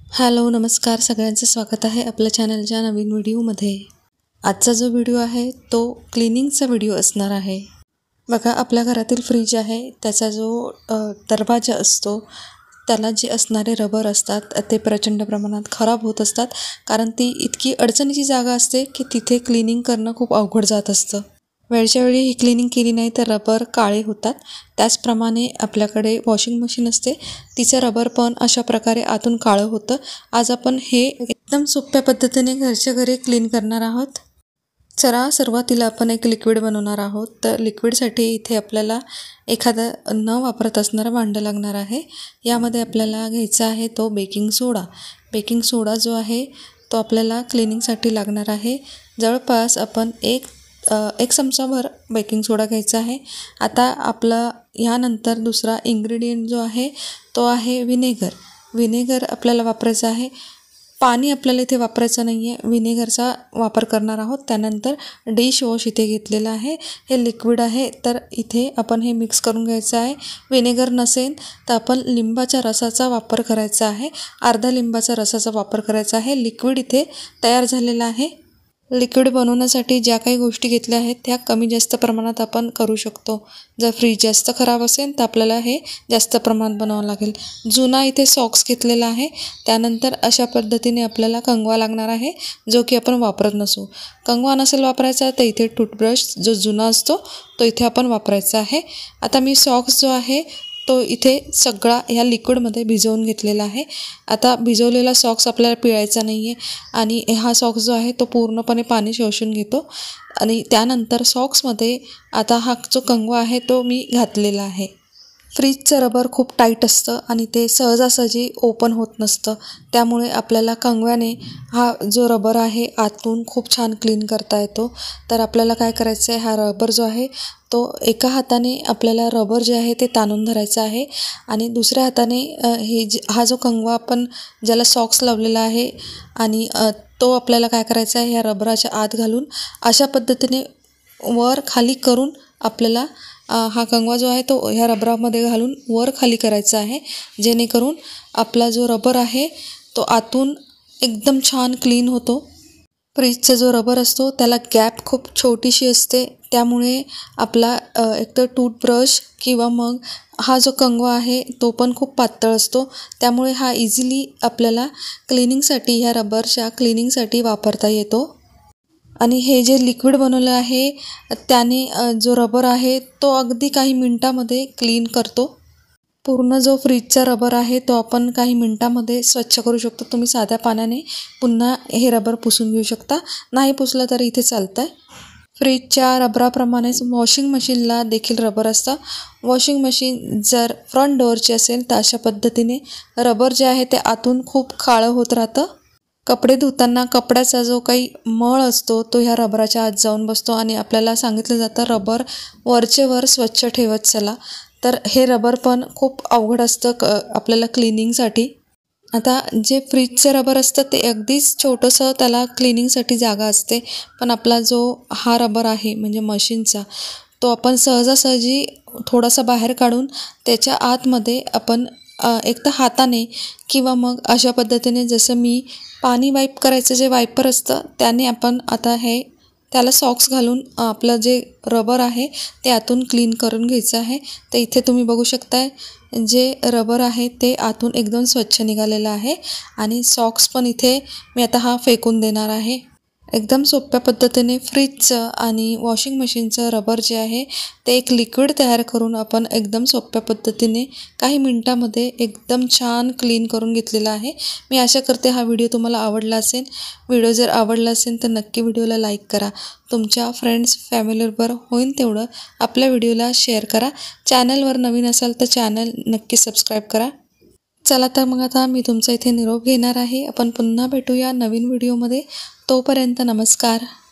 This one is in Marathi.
हॅलो नमस्कार सगळ्यांचं स्वागत आहे आपल्या चॅनलच्या नवीन व्हिडिओमध्ये। आजचा जो व्हिडिओ आहे तो क्लिनिंगचा व्हिडिओ असणार आहे। बघा आपल्या घरातील फ्रीज आहे त्याचा जो दरवाजा असतो त्याला जे असणारे रबर असतात ते प्रचंड प्रमाणात खराब होत असतात, कारण ती इतकी अडचणीची जागा असते की तिथे क्लिनिंग करणं खूप अवघड जात असतं। वेळच्या वेळी ही क्लिनिंग केली नाही तर रबर काळे होतात। त्याचप्रमाणे आपल्याकडे वॉशिंग मशीन असते, तिचं रबर पण अशा प्रकारे आतून काळं होतं। आज आपण हे एकदम सोप्या पद्धतीने घरच्या घरी क्लीन करणार आहोत। चला सुरुवातीला आपण एक लिक्विड बनवणार आहोत। तर लिक्विडसाठी इथे आपल्याला एखादं न वापरत असणारं भांडं लागणार आहे। यामध्ये आपल्याला घ्यायचा आहे तो बेकिंग सोडा। बेकिंग सोडा जो आहे तो आपल्याला क्लिनिंगसाठी लागणार आहे। जवळपास आपण एक चमचाभर बेकिंग सोडा घ्यायचा आहे। आता आपला यानंतर दुसरा इन्ग्रेडियंट जो आहे तो आहे व्हिनेगर। व्हिनेगर आपल्याला वापरायचं आहे, पाणी आपल्याला इथे वापरायचं नाही आहे, व्हिनेगरचा वापर करणार आहोत। त्यानंतर डिश वॉश इथे घेतलेला आहे, हे लिक्विड आहे तर इथे आपण हे मिक्स करून घ्यायचं आहे। व्हिनेगर नसेल तर आपण लिंबाच्या रसाचा वापर करायचा आहे, अर्धा लिंबाचा रसाचा वापर करायचा आहे। लिक्विड इथे तयार झालेला आहे। लिक्विड बनवण्यासाठी ज्या काही गोष्टी घेतल्या आहेत त्या कमी जास्त प्रमाणात आपण करू शकतो। जर फ्रीज जास्त खराब असेल तर आपल्याला हे जास्त प्रमाणात बनावं लागेल। जुना इथे सॉक्स घेतलेला आहे, त्यानंतर अशा पद्धतीने आपल्याला कंगवा लागणार आहे जो की आपण वापरत नसू। कंगवा नसेल वापरायचा तर इथे टूथब्रश जो जुना असतो तो इथे आपण वापरायचा आहे। आता मी सॉक्स जो आहे तो इथे सगळा ह्या लिक्विडमध्ये भिजवून घेतलेला आहे। आता भिजवलेला सॉक्स आपल्याला पिळायचा नाही आहे आणि हा सॉक्स जो आहे तो पूर्णपणे पाणी शोषून घेतो। आणि त्यानंतर सॉक्समध्ये आता हा जो कंगवा आहे तो मी घातलेला आहे। फ्रीजचं रबर खूप टाईट असतं आणि ते सहजासहजी ओपन होत नसतं, त्यामुळे आपल्याला कंगव्याने हा जो रबर आहे आतून खूप छान क्लीन करता येतो। तर आपल्याला काय करायचं आहे, हा रबर जो आहे तो एका हाताने आपल्याला रबर जे आहे ते ताणून धरायचं आहे आणि दुसऱ्या हाताने हा जो कंगवा आपण ज्याला सॉक्स लावलेला आहे आणि तो आपल्याला काय करायचा आहे ह्या रबराच्या आत घालून अशा पद्धतीने वर खाली करून आपल्याला हा कंगवा जो आहे तो ह्या रबरामध्ये घालून वर खाली करायचा आहे, जेणेकरून आपला जो रबर आहे तो आतून एकदम छान क्लीन होतो। फ्रीजचा जो रबर असतो त्याला गॅप खूप छोटीशी असते, त्यामुळे आपला एकतर टूथब्रश किंवा मग हा जो कंगवा आहे तो पण खूप पातळ असतो, त्यामुळे हा इझिली आपल्याला क्लिनिंगसाठी ह्या रबरच्या क्लिनिंगसाठी वापरता येतो। आणि हे जे लिक्विड बनवलं आहे त्याने जो रबर आहे तो अगदी काही मिनटामध्ये क्लीन करतो। पूर्ण जो फ्रीजचा रबर आहे तो आपण काही मिनटामध्ये स्वच्छ करू शकतो। तुम्ही साध्या पाण्याने पुन्हा हे रबर पुसून घेऊ शकता, नाही पुसलं तरी इथे चालतं आहे। फ्रीजच्या रबराप्रमाणेच वॉशिंग मशीनला देखील रबर असतं। वॉशिंग मशीन जर फ्रंट डोअरची असेल तर अशा पद्धतीने रबर जे आहे ते आतून खूप काळं होत राहतं। कपडे धुताना कपड्याचा जो काही मळ असतो तो ह्या रबराच्या आत जाऊन बसतो आणि आपल्याला सांगितलं जातं रबर वरचे वर स्वच्छ ठेवत चला। तर हे रबर पण खूप अवघड असतं आपल्याला क्लिनिंगसाठी। आता जे फ्रीजचं रबर असतं ते अगदीच छोटंसं त्याला क्लिनिंगसाठी जागा असते, पण आपला जो हा रबर आहे म्हणजे मशीनचा तो आपण सहजासहजी थोडासा बाहेर काढून त्याच्या आतमध्ये आपण एक तर हाताने किंवा मग अशा पद्धतीने जसं मी पाणी वाईप करायचं जे वायपर असतं त्याने आपण आता त्याला सॉक्स घालून आपलं जे रबर आहे ते आतून क्लीन करून घ्यायचं आहे। तर इथे तुम्ही बघू शकताय जे रबर आहे ते आतून एकदम स्वच्छ निघालेलं आहे आणि सॉक्स पण इथे मी आता हा फेकून देणार आहे। एकदम सोप्या पद्धतीने फ्रीजचं आणि वॉशिंग मशीनचं रबर जे आहे ते एक लिक्विड तयार करून आपण एकदम सोप्या पद्धतीने काही मिनटामध्ये एकदम छान क्लीन करून घेतलेला आहे। मी आशा करते हा व्हिडिओ तुम्हाला आवडला असेल। व्हिडिओ जर आवडला असेल तर नक्की व्हिडिओला लाईक करा, तुमच्या फ्रेंड्स फॅमिलीबरोबर होईल तेवढं आपल्या व्हिडिओला शेअर करा। चॅनलवर नवीन असाल तर चॅनल नक्की सबस्क्राईब करा। चला तर मग आता मी तुमचा इथे निरोप घेणार आहे, आपण पुन्हा भेटूया नवीन व्हिडिओमध्ये। तोपर्यंत नमस्कार।